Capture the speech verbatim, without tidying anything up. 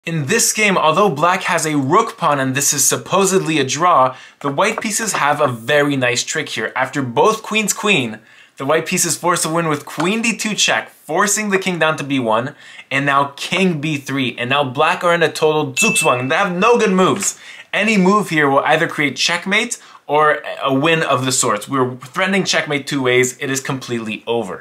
In this game, although black has a rook pawn and this is supposedly a draw, the white pieces have a very nice trick here. After both queen's queen, the white piece is forced to win with queen d two check, forcing the king down to b one, and now king b three. And now black are in a total zugzwang. They have no good moves. Any move here will either create checkmate or a win of the sorts. We're threatening checkmate two ways. It is completely over.